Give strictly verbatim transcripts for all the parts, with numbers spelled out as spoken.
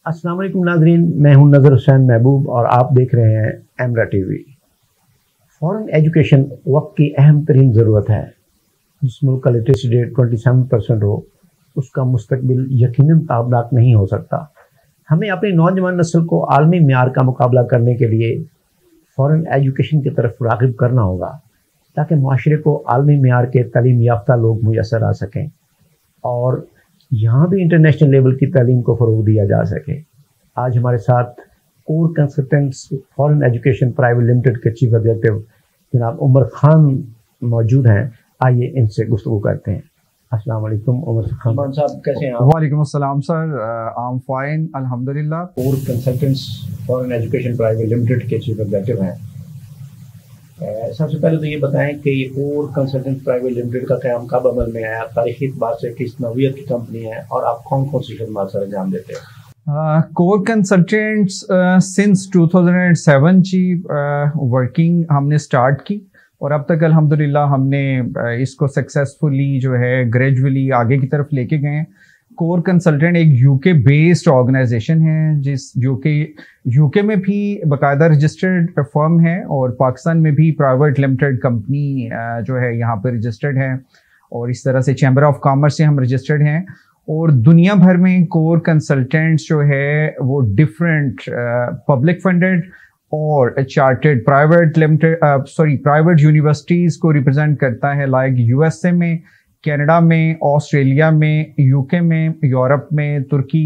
अस्सलाम वालेकुम नाज़रीन, मैं हूं नज़र हुसैन महबूब और आप देख रहे हैं एमरा टीवी। फॉरेन एजुकेशन वक्त की अहम तरीन ज़रूरत है। जिस मुल्क का लिटरेसी रेट सत्ताईस परसेंट हो, उसका मुस्तकबिल यकीनन ताबनाक नहीं हो सकता। हमें अपनी नौजवान नस्ल को आलमी म्यार का मुकाबला करने के लिए फॉरेन एजुकेशन की तरफ राग़िब करना होगा, ताकि माशरे को आलमी म्यार के तालीम याफ्ता लोग मुयसर आ सकें और यहाँ भी इंटरनेशनल लेवल की तालीम को फ़रोग़ दिया जा सके। आज हमारे साथ Core Consultants Foreign Education Private Limited के चीफ एग्जीक्यूटिव जनाब उमर खान मौजूद हैं। आइए इनसे गुफ्तगू करते हैं। अस्सलाम वालेकुम उमर खान साहब, कैसे हैं आप? वालेकुम अस्सलाम सर, आई एम फाइन अल्हम्दुलिल्लाह। Core Consultants Foreign Education Private Limited के चीफ एग्जीक्यूटिव हैं। सबसे पहले तो ये बताएं कि ये कोर कंसल्टेंट प्राइवेट लिमिटेड का क़याम कब अमल में आया, तारीखी एतबार से किस नौइयत की कंपनी है और आप कौन कौन सी खदमात सर अंजाम देते हैं? Core Consultants since two thousand seven जी वर्किंग हमने स्टार्ट की और अब तक अल्हम्दुलिल्लाह हमने uh, इसको सक्सेसफुली जो है ग्रेजुअली आगे की तरफ लेके गए हैं। कोर कंसल्टेंट एक यूके बेस्ड ऑर्गेनाइजेशन है, जिस जो कि यूके में भी बाकायदा रजिस्टर्ड फर्म है और पाकिस्तान में भी प्राइवेट लिमिटेड कंपनी जो है यहाँ पर रजिस्टर्ड है और इस तरह से चैम्बर ऑफ कॉमर्स से हम रजिस्टर्ड हैं। और दुनिया भर में कोर कंसल्टेंट्स जो है वो डिफरेंट पब्लिक फंडेड और chartered private limited sorry private universities को रिप्रेजेंट करता है, लाइक यूएसए में, कनाडा में, ऑस्ट्रेलिया में, यूके में, यूरोप में, तुर्की,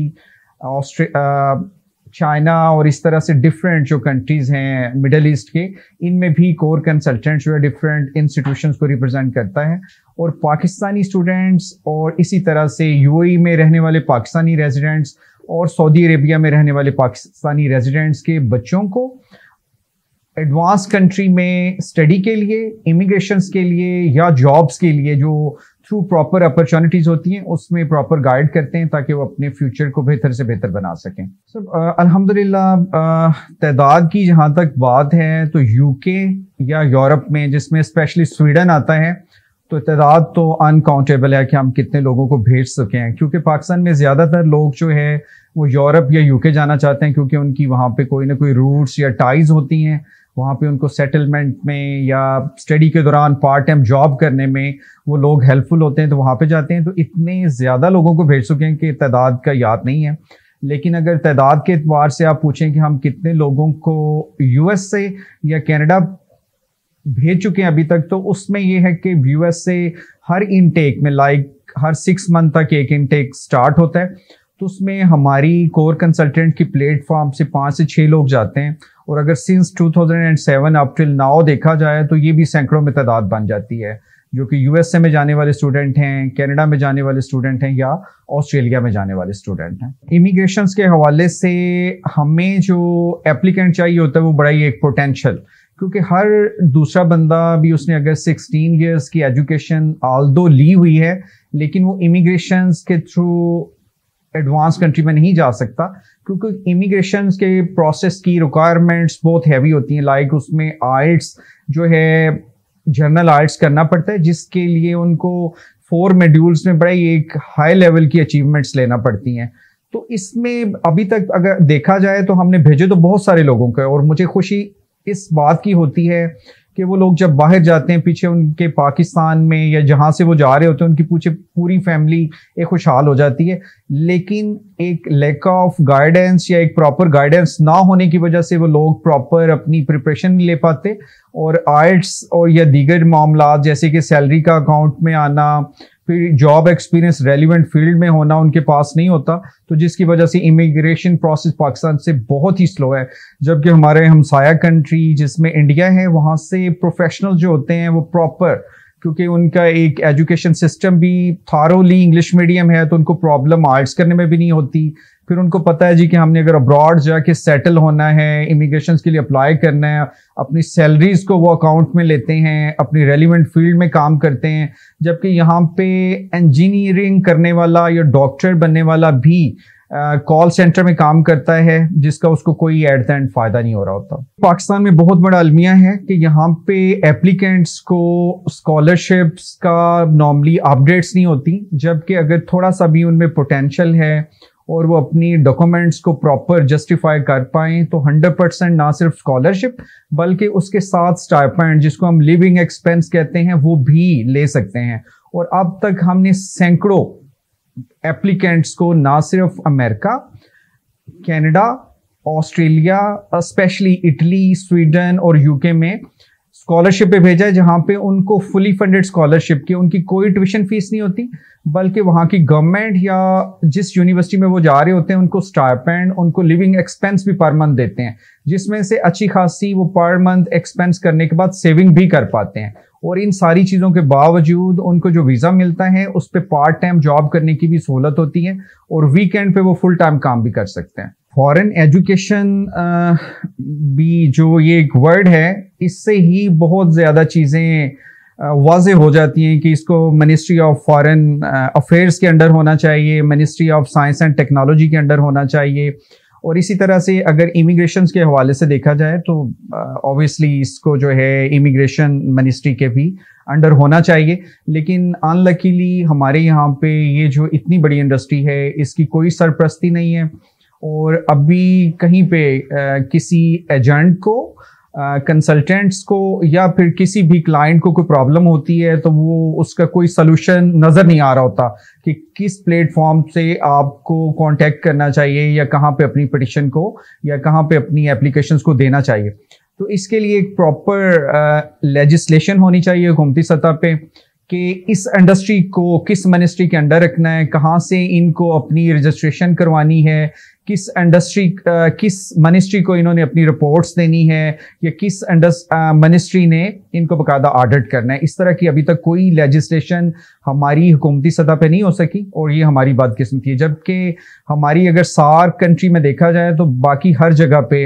चाइना और इस तरह से डिफरेंट जो कंट्रीज़ हैं मिडल ईस्ट के, इनमें भी कोर कंसल्टेंट जो है डिफरेंट इंस्टीट्यूशंस को रिप्रेजेंट करता है। और पाकिस्तानी स्टूडेंट्स और इसी तरह से यूएई में रहने वाले पाकिस्तानी रेजिडेंट्स और सऊदी अरेबिया में रहने वाले पाकिस्तानी रेजिडेंट्स के बच्चों को एडवांस कंट्री में स्टडी के लिए, इमिग्रेशंस के लिए या जॉब्स के लिए जो थ्रू प्रॉपर अपॉर्चुनिटीज़ होती हैं उसमें प्रॉपर गाइड करते हैं ताकि वो अपने फ्यूचर को बेहतर से बेहतर बना सकें। सो so, अल्हम्दुलिल्लाह तादाद की जहाँ तक बात है तो यूके या यूरोप में, जिसमें स्पेशली स्वीडन आता है, तो तादाद तो अनकाउंटेबल है कि हम कितने लोगों को भेज सके हैं, क्योंकि पाकिस्तान में ज़्यादातर लोग जो है वो यूरोप या यूके जाना चाहते हैं क्योंकि उनकी वहाँ पे कोई ना कोई रूट्स या टाइज होती हैं, वहाँ पे उनको सेटलमेंट में या स्टडी के दौरान पार्ट टाइम जॉब करने में वो लोग हेल्पफुल होते हैं तो वहाँ पे जाते हैं। तो इतने ज़्यादा लोगों को भेज चुके हैं कि तादाद का याद नहीं है। लेकिन अगर तादाद के एतबार से आप पूछें कि हम कितने लोगों को यूएस से या कनाडा भेज चुके हैं अभी तक, तो उसमें ये है कि यूएस से हर इनटेक में लाइक हर सिक्स मंथ तक एक इनटेक स्टार्ट होता है, तो उसमें हमारी कोर कंसल्टेंट की प्लेटफॉर्म से पाँच से छः लोग जाते हैं। और अगर since two thousand seven up till now देखा जाए तो ये भी सैकड़ों में तादाद बन जाती है, जो कि यूएसए में जाने वाले स्टूडेंट हैं, कनाडा में जाने वाले स्टूडेंट हैं या ऑस्ट्रेलिया में जाने वाले स्टूडेंट हैं। इमिग्रेशंस के हवाले से हमें जो एप्लीकेंट चाहिए होता है वो बड़ा ही एक पोटेंशियल, क्योंकि हर दूसरा बंदा भी उसने अगर सिक्सटीन ईयर्स की एजुकेशन आल्दो ली हुई है लेकिन वो इमिग्रेशंस के थ्रू एडवांस कंट्री में नहीं जा सकता, क्योंकि इमिग्रेशन के प्रोसेस की रिक्वायरमेंट्स बहुत हैवी होती हैं। लाइक उसमें आइल्स जो है जर्नल आइल्स करना पड़ता है, जिसके लिए उनको फोर मॉड्यूल्स में बड़ा ही एक हाई लेवल की अचीवमेंट्स लेना पड़ती हैं। तो इसमें अभी तक अगर देखा जाए तो हमने भेजे तो बहुत सारे लोगों को, और मुझे खुशी इस बात की होती है कि वो लोग जब बाहर जाते हैं, पीछे उनके पाकिस्तान में या जहाँ से वो जा रहे होते हैं उनकी पूछे पूरी फैमिली एक खुशहाल हो जाती है। लेकिन एक लैक ऑफ गाइडेंस या एक प्रॉपर गाइडेंस ना होने की वजह से वो लोग प्रॉपर अपनी प्रिपरेशन नहीं ले पाते, और आइल्स और या दीगर मामला जैसे कि सैलरी का अकाउंट में आना, फिर जॉब एक्सपीरियंस रेलिवेंट फील्ड में होना उनके पास नहीं होता, तो जिसकी वजह से इमिग्रेशन प्रोसेस पाकिस्तान से बहुत ही स्लो है। जबकि हमारे हमसाया कंट्री जिसमें इंडिया है, वहाँ से प्रोफेशनल जो होते हैं वो प्रॉपर, क्योंकि उनका एक एजुकेशन सिस्टम भी थारोली इंग्लिश मीडियम है तो उनको प्रॉब्लम आर्ट्स करने में भी नहीं होती। फिर उनको पता है जी कि हमने अगर अब्रॉड जाके सेटल होना है, इमिग्रेशन के लिए अप्लाई करना है, अपनी सैलरीज को वो अकाउंट में लेते हैं, अपनी रेलिवेंट फील्ड में काम करते हैं। जबकि यहाँ पे इंजीनियरिंग करने वाला या डॉक्टर बनने वाला भी कॉल uh, सेंटर में काम करता है, जिसका उसको कोई एट द एंड फायदा नहीं हो रहा होता। पाकिस्तान में बहुत बड़ा अलमिया है कि यहाँ पे एप्लीकेंट्स को स्कॉलरशिप्स का नॉर्मली अपडेट्स नहीं होती, जबकि अगर थोड़ा सा भी उनमें पोटेंशियल है और वो अपनी डॉक्यूमेंट्स को प्रॉपर जस्टिफाई कर पाएं तो हंड्रेड परसेंट ना सिर्फ स्कॉलरशिप बल्कि उसके साथ स्टाइपेंड जिसको हम लिविंग एक्सपेंस कहते हैं वो भी ले सकते हैं। और अब तक हमने सैकड़ों एप्लीकेंट्स को ना सिर्फ America, Canada, Australia, specially Italy, Sweden और यूके में स्कॉलरशिप पे भेजा है, जहां पे उनको फुली फंडेड स्कॉलरशिप की उनकी कोई ट्यूशन फीस नहीं होती, बल्कि वहां की गवर्नमेंट या जिस यूनिवर्सिटी में वो जा रहे होते हैं उनको स्टाइपेंड, उनको लिविंग एक्सपेंस भी पर मंथ देते हैं, जिसमें से अच्छी खासी वो पर मंथ एक्सपेंस करने के बाद सेविंग भी कर पाते हैं। और इन सारी चीज़ों के बावजूद उनको जो वीज़ा मिलता है उस पर पार्ट टाइम जॉब करने की भी सहूलत होती है और वीकेंड पे वो फुल टाइम काम भी कर सकते हैं। फॉरेन एजुकेशन भी जो ये एक वर्ड है, इससे ही बहुत ज़्यादा चीज़ें वाज़े हो जाती हैं कि इसको मिनिस्ट्री ऑफ फॉरेन अफेयर्स के अंडर होना चाहिए, ministry of science and technology के अंडर होना चाहिए। और इसी तरह से अगर इमिग्रेशन के हवाले से देखा जाए तो ऑब्वियसली uh, इसको जो है इमिग्रेशन मिनिस्ट्री के भी अंडर होना चाहिए। लेकिन अनलकीली हमारे यहाँ पे ये जो इतनी बड़ी इंडस्ट्री है इसकी कोई सरपरस्ती नहीं है और अभी कहीं पे uh, किसी एजेंट को, कंसल्टेंट्स uh, को या फिर किसी भी क्लाइंट को कोई प्रॉब्लम होती है तो वो उसका कोई सलूशन नज़र नहीं आ रहा होता कि किस प्लेटफॉर्म से आपको कांटेक्ट करना चाहिए या कहाँ पे अपनी पिटिशन को या कहाँ पे अपनी एप्लीकेशंस को देना चाहिए। तो इसके लिए एक प्रॉपर लेजिस्लेशन होनी चाहिए हुकूमती सतह पे कि इस इंडस्ट्री को किस मिनिस्ट्री के अंडर रखना है, कहाँ से इनको अपनी रजिस्ट्रेशन करवानी है, किस इंडस्ट्री किस मिनिस्ट्री को इन्होंने अपनी रिपोर्ट्स देनी है या किस मिनिस्ट्री ने इनको बकायदा ऑडिट करना है। इस तरह की अभी तक कोई लेजिस्लेशन हमारी हुकूमती सतह पे नहीं हो सकी और ये हमारी बदकिस्मती है। जबकि हमारी अगर सार्क कंट्री में देखा जाए तो बाकी हर जगह पे,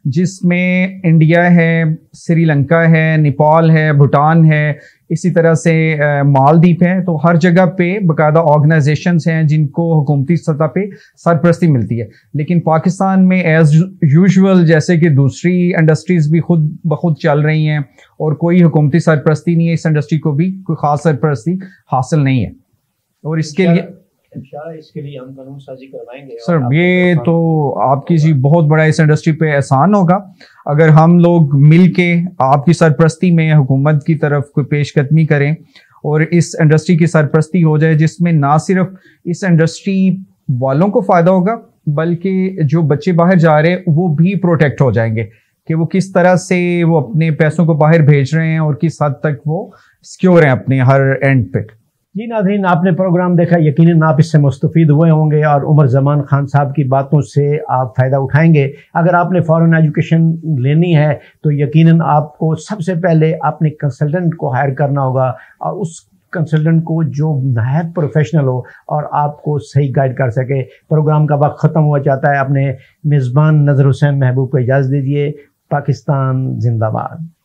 जिसमें इंडिया है, श्रीलंका है, नेपाल है, भूटान है, इसी तरह से मालदीव है, तो हर जगह पे बकायदा ऑर्गेनाइजेशंस हैं जिनको हुकूमती सतह पे सरपरस्ती मिलती है। लेकिन पाकिस्तान में एज यूजुअल जैसे कि दूसरी इंडस्ट्रीज भी खुद ब खुद चल रही हैं और कोई हुकूमती सरपरस्ती नहीं है, इस इंडस्ट्री को भी कोई खास सरपरस्ती हासिल नहीं है। और इसके लिए इसके लिए हम कानून साजी करवाएंगे सर। ये तो आपकी जी बहुत बड़ा इस इंडस्ट्री पे एहसान होगा अगर हम लोग मिलके आपकी सरपरस्ती में हुकूमत की तरफ कोई पेशकदमी करें और इस इंडस्ट्री की सरपरस्ती हो जाए, जिसमें ना सिर्फ इस इंडस्ट्री वालों को फ़ायदा होगा बल्कि जो बच्चे बाहर जा रहे हैं वो भी प्रोटेक्ट हो जाएंगे कि वो किस तरह से वो अपने पैसों को बाहर भेज रहे हैं और किस हद तक वो सिक्योर हैं अपने हर एंड पे। जी नाज़रीन, आपने प्रोग्राम देखा, यकीनन आप इससे मुस्तफ़ीद हुए होंगे और उमर ज़मान खान साहब की बातों से आप फ़ायदा उठाएंगे। अगर आपने फ़ॉरेन एजुकेशन लेनी है तो यकीनन आपको सबसे पहले अपने कंसल्टेंट को हायर करना होगा और उस कंसल्टेंट को जो नहायत प्रोफेशनल हो और आपको सही गाइड कर सके। प्रोग्राम का वक्त ख़त्म हुआ चाहता है। अपने मेज़बान नज़र हुसैन महबूब को इजाज़त दीजिए। पाकिस्तान जिंदाबाद।